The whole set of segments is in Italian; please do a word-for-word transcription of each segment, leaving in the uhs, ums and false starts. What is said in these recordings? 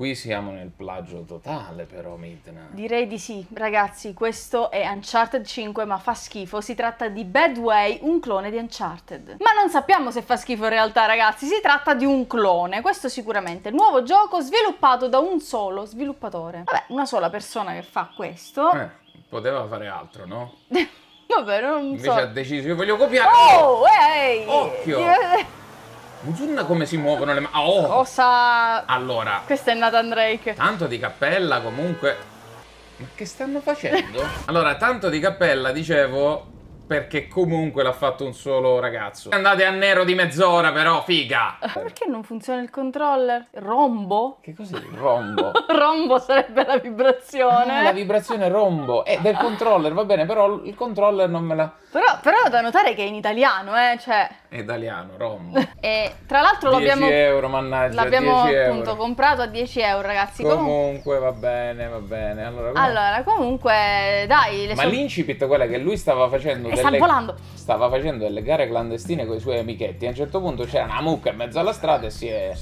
qui siamo nel plagio totale però, Midna. Direi di sì, ragazzi, questo è Uncharted cinque, ma fa schifo. Si tratta di Bad Way, un clone di Uncharted. Ma non sappiamo se fa schifo in realtà, ragazzi, si tratta di un clone, questo sicuramente. Nuovo gioco sviluppato da un solo sviluppatore. Vabbè, una sola persona che fa questo. Eh, poteva fare altro, no? Vabbè, non Invece so. ha deciso, io voglio copiare. Oh, ehi! Occhio! Guarda come si muovono le mani. Oh! Cosa... Allora, Questo è Nathan Drake. tanto di cappella comunque. Ma che stanno facendo? Allora, tanto di cappella, dicevo, perché comunque l'ha fatto un solo ragazzo. Andate a nero di mezz'ora però, figa! Ma perché non funziona il controller? Rombo? Che cos'è il rombo? Rombo sarebbe la vibrazione. Ah, la vibrazione rombo. È del controller, va bene, però il controller non me la... Però, però da notare che è in italiano, eh, cioè... È italiano, rombo. E tra l'altro l'abbiamo... dieci euro, mannaggia, L'abbiamo dieci appunto euro. comprato a dieci euro, ragazzi. Comun- Comunque va bene, va bene. Allora, come- Allora, comunque, dai, le Ma sue- l'incipit quella che lui stava facendo E sta volando. stava facendo delle gare clandestine con i suoi amichetti. A un certo punto c'era una mucca in mezzo alla strada e si è,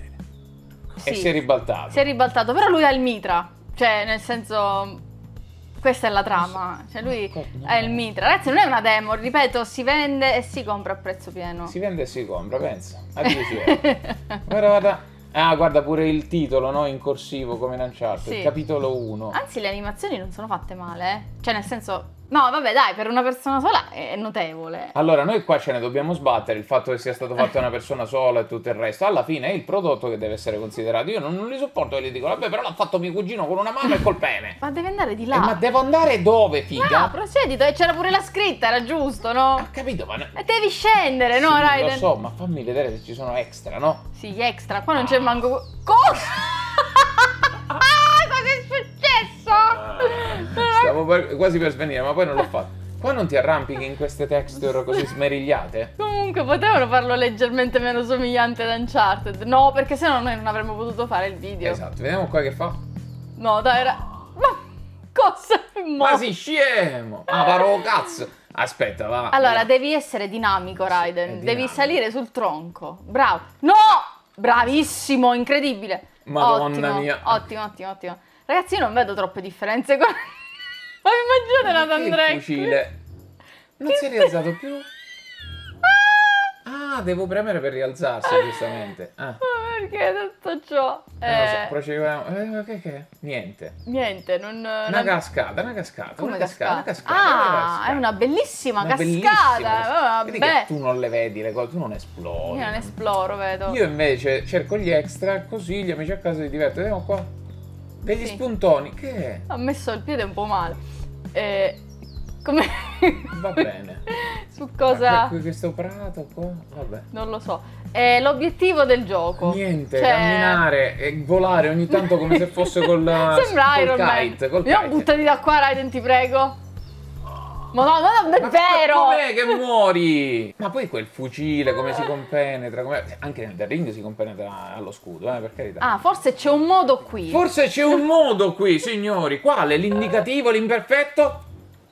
e Sì, si è ribaltato. si è ribaltato, però lui ha il mitra. Cioè, nel senso... Questa è la trama, cioè lui No. è il mitra. Ragazzi, non è una demo, ripeto, si vende e si compra a prezzo pieno. Si vende e si compra, pensa. A dieci euro. Guarda, guarda. Ah, guarda pure il titolo, no? In corsivo come in Uncharted. Sì. Capitolo uno. Anzi, le animazioni non sono fatte male, eh. Cioè, nel senso... No, vabbè, dai, per una persona sola è notevole. Allora, noi qua ce ne dobbiamo sbattere, il fatto che sia stato fatto da una persona sola e tutto il resto. Alla fine è il prodotto che deve essere considerato. Io non, non li sopporto che gli dicono, vabbè, però l'ha fatto mio cugino con una mano e col pene. Ma deve andare di Eh, là. ma devo andare dove, No, figa? procedito, e c'era pure la scritta, era giusto, no? Ho capito, ma... E devi scendere, no, Sì, Raiden? lo so, ma fammi vedere se ci sono extra, no? Sì, gli extra, qua non c'è manco... Cosa? Ah, cosa è successo? Stavo per- quasi per svenire, ma poi non l'ho fatto. Qua non ti arrampichi in queste texture così smerigliate? Comunque potevano farlo leggermente meno somigliante ad Uncharted. No, perché sennò noi non avremmo potuto fare il video. Esatto, vediamo qua che fa. No, dai, era... Ma cosa? Ma si scemo! Ah, paro cazzo! Aspetta, va. Allora, devi essere dinamico, Raiden. è Devi dinamico. salire sul tronco. Bravo. No! Bravissimo, incredibile. Madonna ottimo, mia. Ottimo, ottimo, ottimo. Ragazzi, io non vedo troppe differenze con... Ma immaginate Nathan Che Drake. fucile. Non Che si è se- rialzato più? Ah, devo premere per rialzarsi, giustamente. Ah, Ma perché tutto ciò? non lo so, Eh, procediamo. Eh, ma che che? Niente. niente, non... Una non- cascata, una cascata. Come una cascata, una cascata? cascata. una Ah, cascata. è una bellissima Una bellissima cascata. cascata. Vedi Vabbè. che tu non le vedi le cose, tu non esplori. Io non esploro, vedo. Io invece cerco gli extra, così gli amici a casa si divertono. Vediamo qua. Degli Sì. spuntoni. Che è? Ho messo il piede un po' male. Eh, come... Va bene. Su Ma cosa... qui questo prato qua, vabbè. Non lo so. È l'obiettivo del gioco. Niente, Cioè- camminare e volare ogni tanto come se fosse col Sembra col Iron kite, Man. col Mi ho kite. buttati da qua, Raiden, ti prego. Ma no, no, non è Ma vero! com'è che muori? Ma poi quel fucile come si compenetra, come... anche nel The Ring si compenetra allo scudo, eh, per carità. Ah, forse c'è un modo qui. Forse c'è un modo qui, signori. Quale? L'indicativo, l'imperfetto?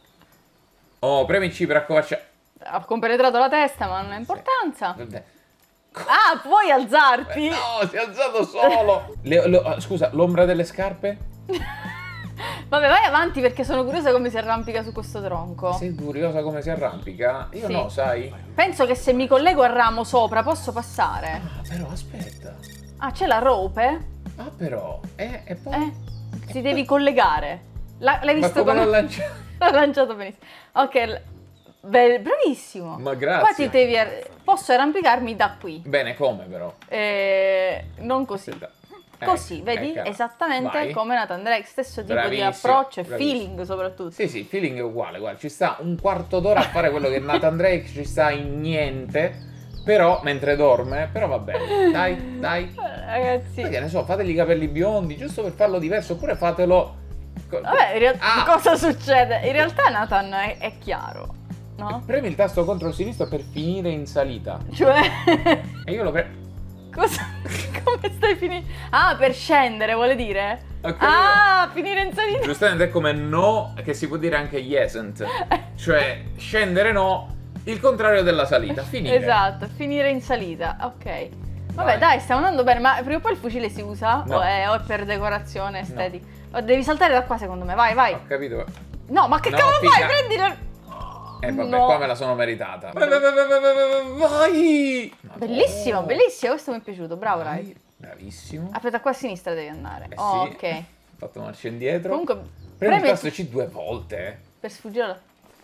Oh, premi C per accovacciare. Ha compenetrato la testa, ma non ha importanza. Vabbè. Ah, puoi alzarti? No, si è alzato solo. Le- lo- scusa, l'ombra delle scarpe? Vabbè, vai avanti perché sono curiosa come si arrampica su questo tronco. Sei curiosa come si arrampica? Io Sì. no, sai? Penso che se mi collego al ramo sopra posso passare. Ah, però aspetta. Ah, c'è la rope? Ah, però. Eh, e poi? Eh? Si devi collegare. La- L'hai Ma visto come l'ho come... lanciato? L'ho lanciato benissimo. Ok, l- beh, bravissimo. Ma grazie. Qua ti devi... ar- Posso arrampicarmi da qui. Bene, come però? Eh, non così. Aspetta. Così, Eh, vedi? ecco. Esattamente Vai. come Nathan Drake, stesso tipo di Bravissimo, approccio e bravissimo. feeling soprattutto. Sì, sì, il feeling è uguale, guarda, ci sta un quarto d'ora a fare quello che Nathan Drake ci sta in niente, però, mentre dorme, però va bene, dai, dai. Eh, Ragazzi, Poi che ne so, fategli i capelli biondi, giusto per farlo diverso, oppure fatelo... co- vabbè, in realtà Ah! cosa succede? In realtà Nathan è, è chiaro, no? Premi il tasto contro il sinistro per finire in salita. Cioè, E io lo premo... cosa? Come stai finendo? Ah, per scendere, vuole dire? Ok. Ah, finire in salita. Giustamente è come no, che si può dire anche yesn't. Cioè, scendere no, il contrario della salita, finire. Esatto, finire in salita, ok. Vabbè, Vai. dai, stiamo andando bene, ma prima o poi il fucile si usa? No. O, è, o è per decorazione estetica? Oh, devi saltare da qua secondo me, vai, vai. Ho capito. No, ma che No, cavolo figa. fai? Prendila. Eh vabbè, No. qua me la sono meritata. Vai, vai, vai, vai, vai, vai, vai. Bellissimo, bellissimo, questo mi è piaciuto, bravo, Vai. Rai. Bravissimo. Aspetta, qua a sinistra devi andare. Eh Oh, sì. ok. Ho fatto marcia indietro. Comunque, Premi il premi tasto C due volte. per sfuggire alla...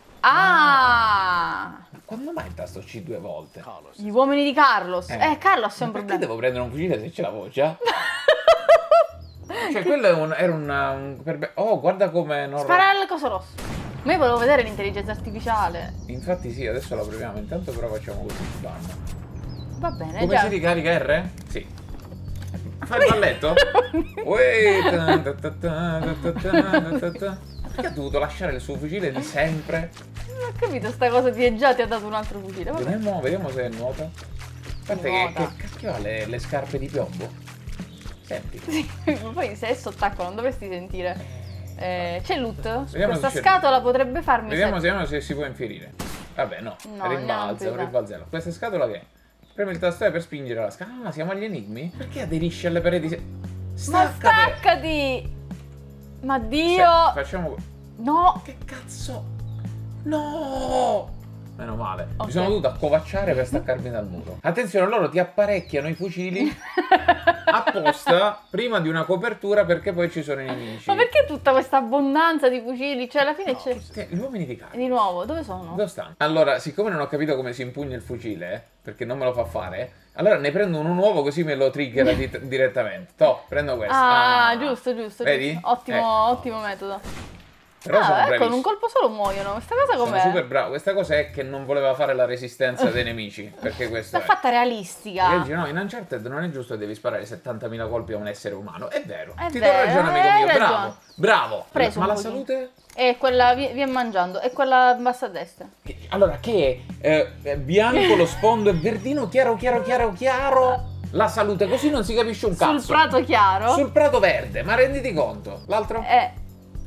Ah! Ma quando mai il tasto C due volte? Gli uomini di Carlos. Eh. Eh, Carlos è un Ma perché problema. devo prendere un fucile se c'è la voce? Cioè, quello è un, era un, un per- Oh, guarda come non... Spara al coso rosso. Ma io volevo vedere l'intelligenza artificiale. Infatti sì, adesso la proviamo. Intanto però facciamo così. Bam. Va bene, Come già. si ricarica R? Sì. Fai il balletto? Uè, ta, ta, ta, ta, ta, ta, ta, ta. Perché ha dovuto lasciare il suo fucile di sempre? Non ho capito, sta cosa ti è già ti ha dato un altro fucile. Vabbè. Vediamo, vediamo se è nuota. Aspetta, che, Nuota. che cacchio ha le, le scarpe di piombo? Senti. Sì, ma poi se è sott'acqua non dovresti sentire. Eh, c'è loot? Vediamo Questa se c'è scatola potrebbe farmi... Vediamo, se- vediamo se si può infierire. Vabbè, no. No, rimbalza, neanche, rimbalzello. Questa scatola che è? Premi il tasto E per spingere la scatola. Ah, siamo agli enigmi? Perché aderisci alle pareti? se- Ma Staccate! staccati! Ma Se- Dio! Facciamo... No! Che cazzo? No! Meno male. Ok. Mi sono dovuto accovacciare per staccarmi dal muro. Attenzione, loro ti apparecchiano i fucili apposta prima di una copertura perché poi ci sono i nemici. Ma perché tutta questa abbondanza di fucili? Cioè, alla fine c'è... Che- Gli uomini di carne. Di nuovo, dove sono? Dove stanno? Allora, siccome non ho capito come si impugna il fucile, eh, perché non me lo fa fare, allora ne prendo uno nuovo così me lo triggera di- direttamente. Toh, prendo questo. Ah, giusto, giusto. Vedi? giusto. Ottimo, Ecco. ottimo metodo. Però sono Ah, ecco, bravissimo. con un colpo solo muoiono. Questa cosa Sono com'è? super bravo. Questa cosa è che non voleva fare la resistenza dei nemici, perché questo L'ha è. fatta E realistica. dici, no, in Uncharted non è giusto che devi sparare settantamila colpi a un essere umano. È vero. È Ti vero, do ragione, amico hai mio. ragione. Bravo. Bravo. Preso Ma un la pochino. salute? E quella vi- viene mangiando. E quella bassa a destra. Che- Allora, che è? Eh, è bianco, lo sfondo è verdino, chiaro, chiaro, chiaro, chiaro. La salute, così non si capisce un cazzo. Sul prato chiaro. Sul prato verde, ma renditi conto. L'altro? Eh.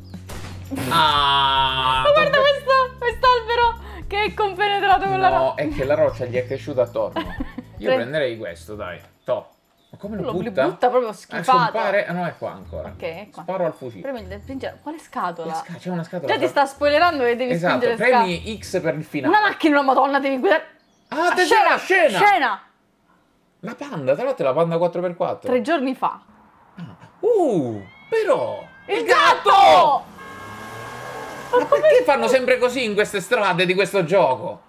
Ah! Ma guarda questo, quest'albero che è compenetrato con la No, roccia. è che la roccia gli è cresciuta attorno. Io Pre- prenderei questo, dai. To. Ma come lo Lo butta? butta proprio Ah, schifato. scompare? Ah, no, è qua ancora. Ok, è qua. Sparo al fucile. Premi il spingere. Quale scatola? La sca- C'è una scatola. Già ti fra- sta spoilerando che devi Esatto, spingere scatola. premi X per il finale. Una macchina, una madonna, devi guidare. Ah, Ah, tesoro, la scena! Scena! La panda, tra l'altro è la panda quattro per quattro. Tre giorni fa. Uh, però! Il gatto! Ma perché fanno sempre così in queste strade di questo gioco?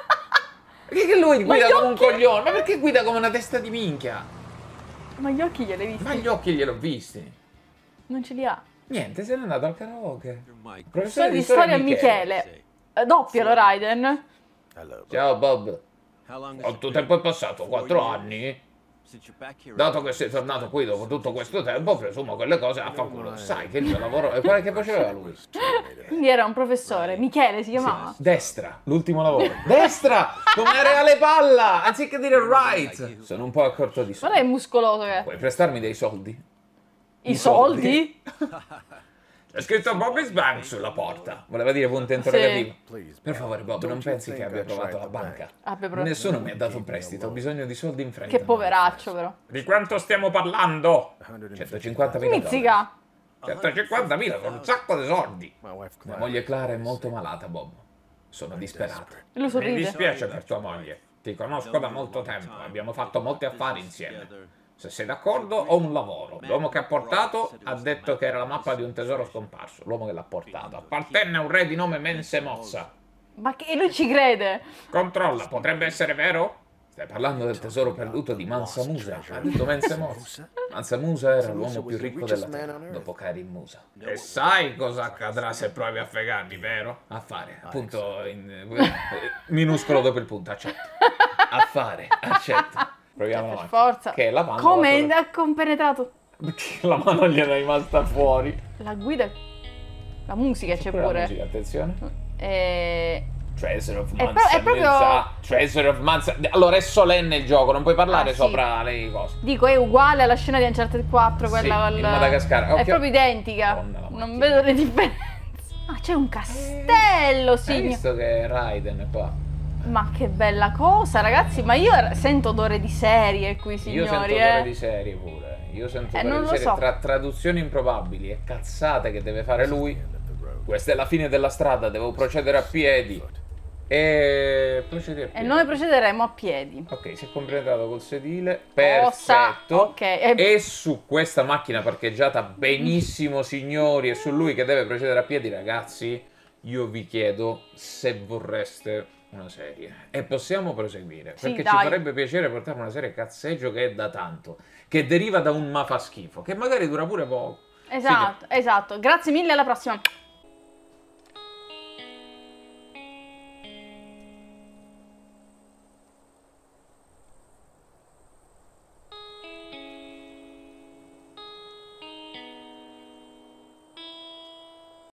Perché che lui Ma guida gli come un occhi- coglione? Ma perché guida come una testa di minchia? Ma gli occhi glieli hai visti? Ma gli occhi gliel'ho visti. Non ce li ha. Niente, se n'è andato al karaoke. Professore Professore di storia Michele. Eh, Doppialo, Raiden. Ciao Bob. Quanto tempo è passato? Quattro anni? Dato che sei tornato qui dopo tutto questo tempo, presumo che le cose a fanculo. Sai che il mio lavoro... E quale che faceva lui? Quindi era un professore. Michele si chiamava. Destra, l'ultimo lavoro. Destra! Come reale palla! Anziché dire right! Sono un po' a corto di Guarda soldi. che muscoloso che è. Puoi prestarmi dei soldi? I soldi? C'è scritto Bobby's Bank sulla porta. Voleva dire punto interrogativo. Per favore, Bob, non pensi che abbia provato la banca? Abbia provato. Nessuno mi ha dato un prestito, ho bisogno di soldi in fretta. Che poveraccio però. Di quanto stiamo parlando? centocinquantamila dollari. Mizzica. centocinquantamila sono un sacco di soldi. Mia moglie Clara è molto malata, Bob. Sono disperata. E lui Mi sorride. dispiace per tua moglie. Ti conosco da molto tempo, abbiamo fatto molti affari insieme. Se sei d'accordo, ho un lavoro. L'uomo che ha portato ha detto che era la mappa di un tesoro scomparso. L'uomo che l'ha portato appartenne a un re di nome Mense Mossa. Ma che lui ci crede. Controlla, potrebbe essere vero? Stai parlando del tesoro perduto di Mansa Musa. Ha detto Mense Mossa. Mansa Musa era l'uomo più ricco della terra, dopo Karim Musa. E sai cosa accadrà se provi a fregarmi, vero? A fare, appunto, in, eh, minuscolo dopo il punto, accetto. A fare, accetto. Proviamo Per avanti. forza. Che è la mano. Come la, ha compenetrato? perché la mano gliela è rimasta fuori. La guida. La musica c'è Pure la pure. musica, attenzione. E... Treasure of È Mansa pro- è proprio- Musa. Treasure of Mansa. Allora è solenne il gioco, non puoi parlare Ah, sì. sopra le cose. Dico, è uguale alla scena di Uncharted quattro, quella Sì, col... in Madagascar. È Occhio. proprio identica. Madonna, la Non macchina. vedo le differenze. Ah, c'è un castello, Hai signor. visto che Raiden è qua? Ma che bella cosa, ragazzi, ma io sento odore di serie qui, signori. Io sento eh. odore di serie pure. Io sento Eh, odore non di lo serie so. tra traduzioni improbabili e cazzate che deve fare lui. Questa è la fine della strada, devo procedere a piedi. E procedi a E piedi. noi procederemo a piedi. Ok, si è completato col sedile. Cosa? Perfetto. Ok. E... E su questa macchina parcheggiata benissimo, signori, e su lui che deve procedere a piedi, ragazzi, io vi chiedo se vorreste una serie. E possiamo proseguire. Sì, perché dai. ci farebbe piacere portare una serie cazzeggio che è da tanto. Che deriva da un ma fa schifo. Che magari dura pure poco. Esatto, esatto. Grazie mille, alla prossima.